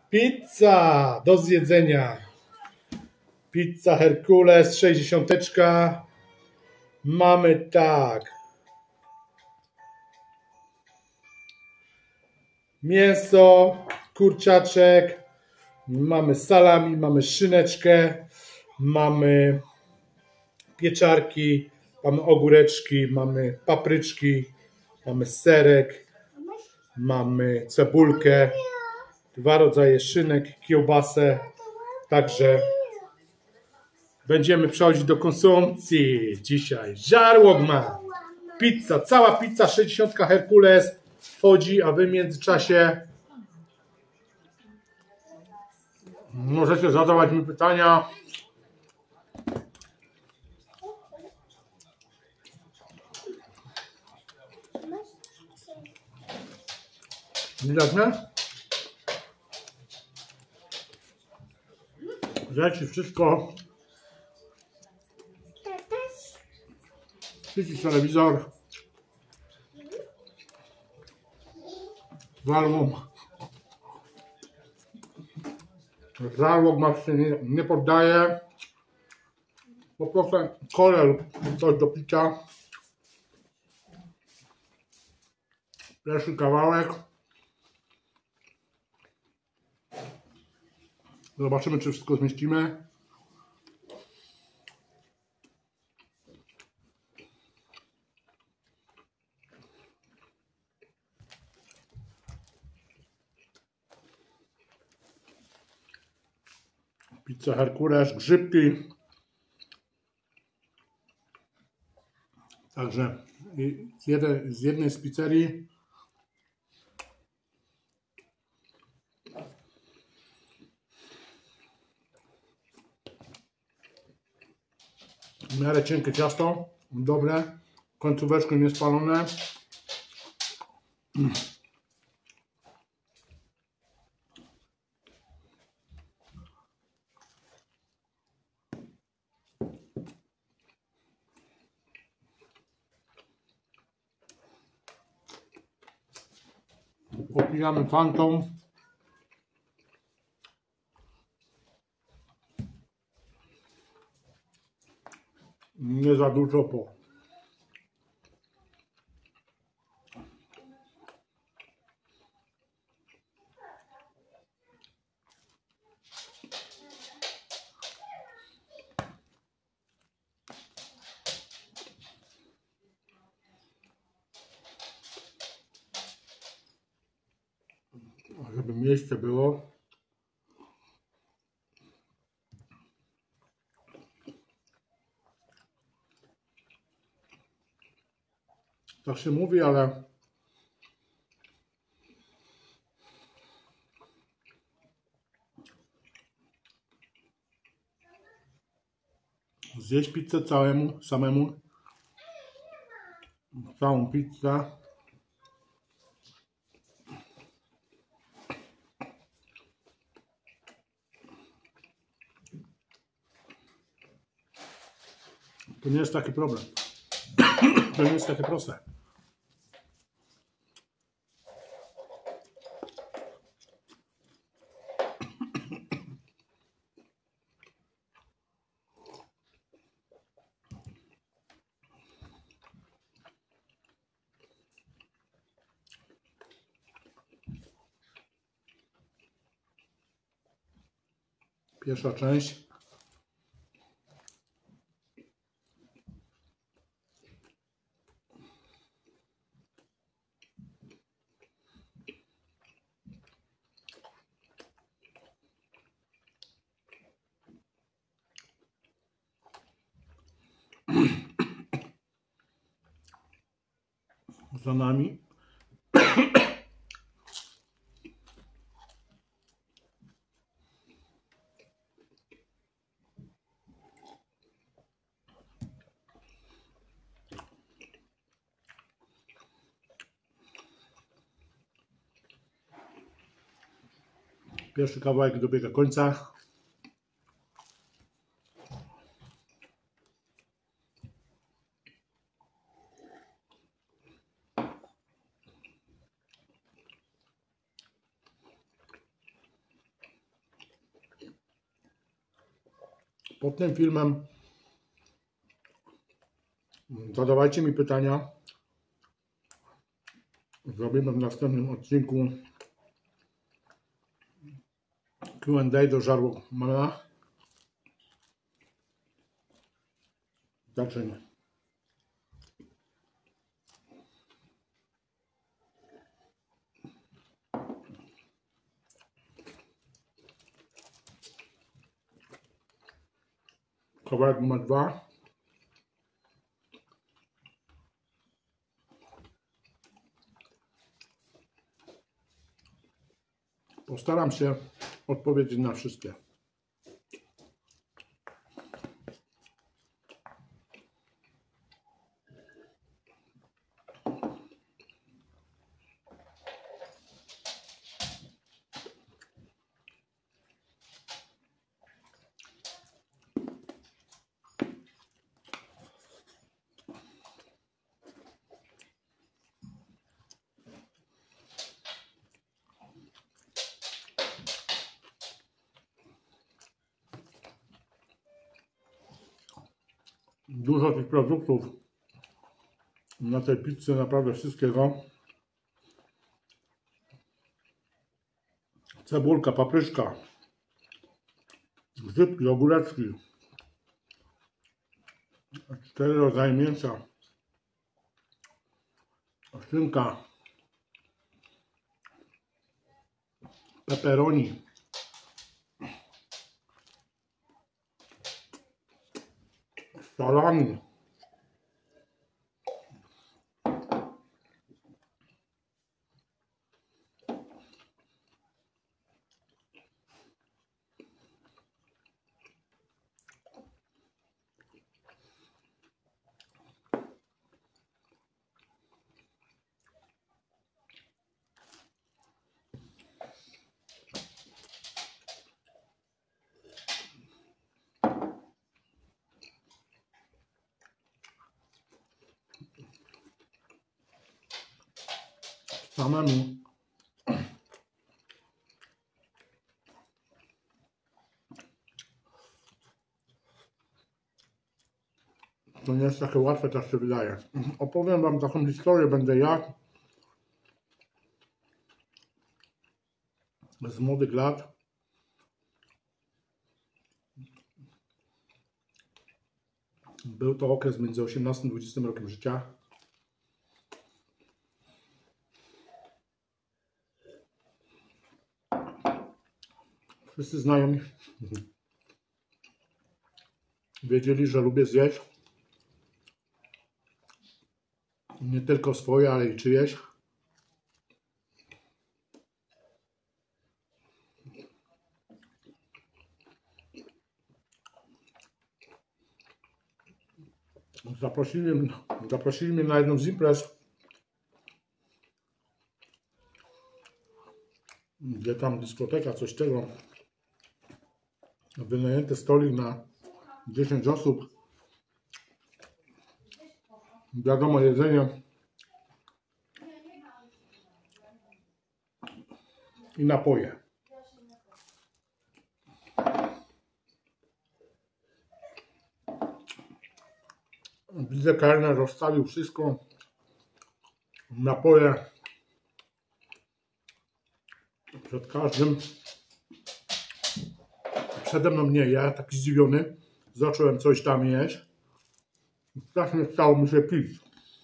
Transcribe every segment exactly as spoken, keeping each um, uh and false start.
Pizza do zjedzenia. Pizza Herkules sześćdziesiąt. Mamy tak. Mięso, kurczaczek, mamy salami, mamy szyneczkę, mamy pieczarki, mamy ogóreczki, mamy papryczki, mamy serek, mamy cebulkę, dwa rodzaje szynek, kiełbasę. Także będziemy przechodzić do konsumpcji dzisiaj. Żarłok ma. Pizza, cała pizza sześćdziesiąt Herkules wchodzi, a wy w międzyczasie możecie zadawać mi pytania. Widać mnie? Leci wszystko. Świeci telewizor. Żarłok. Żarłok ma się nie, nie poddaje. Poproszę kolę lub coś do picia. Pierwszy kawałek. Zobaczymy, czy wszystko zmieścimy. Pizza Herkules, grzybki. Także z jednej, z jednej z pizzerii. W miarę cienkie ciasto, dobre, końcóweczki niespalone. Popijamy fantą. Nie za dużo, po żeby miejsce było. Tak się mówi, ale zjeść pizzę całemu, samemu, całą pizzę. To nie jest taki problem. To nie jest takie proste. Pierwsza część. Za nami. Pierwszy kawałek dobiega końca. pod tym filmem zadawajcie mi pytania. Zrobimy w następnym odcinku Q and A do Żarłokmana. Zaczynamy. Kawałek numer dwa. Postaram się odpowiedzieć na wszystkie. Dużo tych produktów na tej pizzy, naprawdę wszystkiego. Cebulka, papryczka, grzybki, ogóreczki, cztery rodzaje mięsa, szynka, pepperoni, salami, samemu. To nie jest takie łatwe, tak się wydaje. Opowiem wam taką historię, będę jak z młodych lat był to okres między osiemnastym a dwudziestym rokiem życia. Wszyscy znajomi wiedzieli, że lubię zjeść nie tylko swoje, ale i czyjeś. Zaprosili mnie, zaprosili mnie na jedną z imprez, gdzie tam dyskoteka, coś tego. Wynajęty stolik na dziesięć osób. Wiadomo, jedzenie i napoje. Widzę, kelner rozstawił wszystko. Napoje przed każdym. Przede mną nie, ja taki zdziwiony. Zacząłem coś tam jeść. Strasznie chciało mi się pić.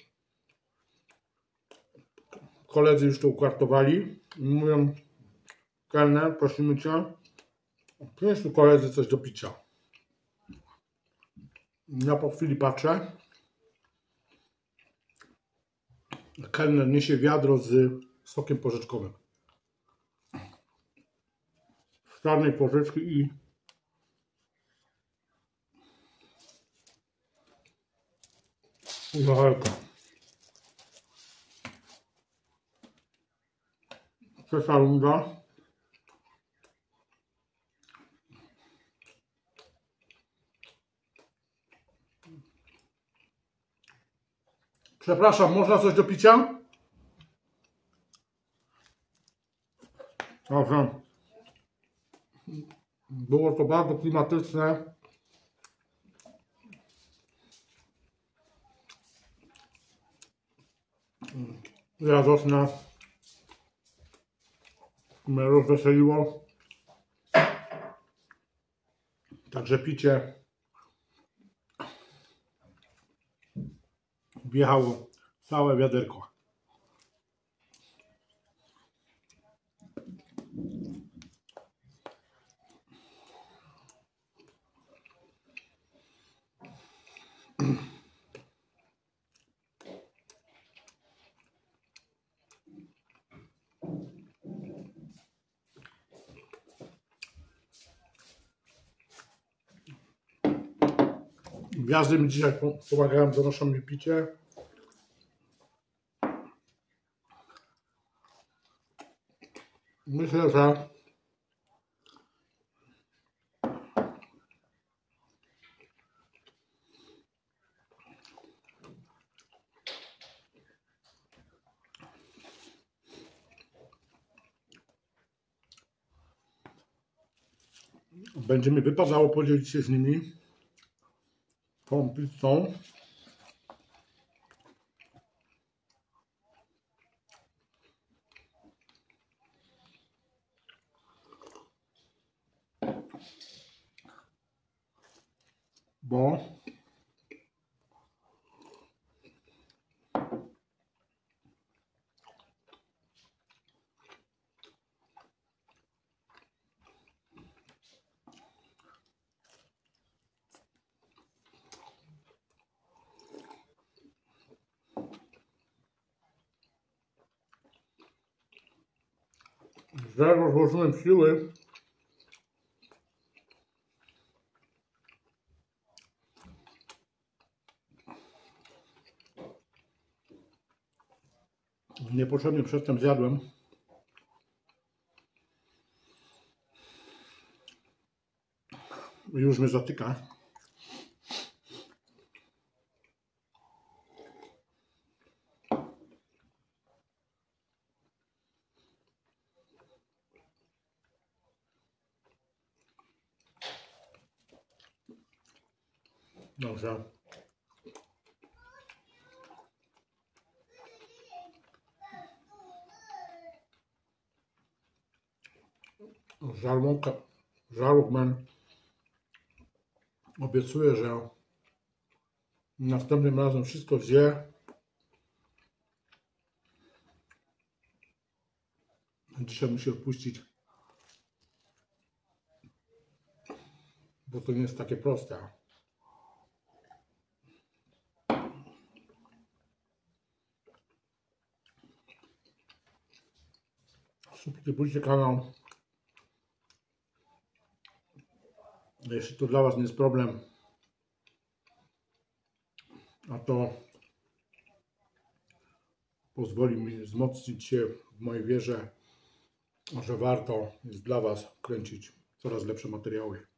Koledzy już to ukartowali. Mówią, kelner, prosimy cię, przynieś tu koledzy coś do picia. Ja po chwili patrzę. Kelner niesie wiadro z sokiem porzeczkowym. Z czarnej porzeczki i Zahelka. Trzecia runda. Przepraszam, można coś do picia? Dobrze. Było to bardzo klimatyczne. radosna. Mnie rozweseliło. Także picie wjechało całe wiaderko. Gwiazdy mi dzisiaj pomagają, donoszą mi picie. Myślę, że będzie mi wypadało podzielić się z nimi tą pizzą. Bo że rozłożyłem siły niepotrzebnie przedtem zjadłem. Już mnie zatyka. Dobrze. Żarłąka, żarłokman obiecuje, że następnym razem wszystko zje. Dzisiaj musi odpuścić, bo to nie jest takie proste. Subskrybujcie kanał, jeśli to dla Was nie jest problem, a to pozwoli mi wzmocnić się w mojej wierze, że warto jest dla Was kręcić coraz lepsze materiały.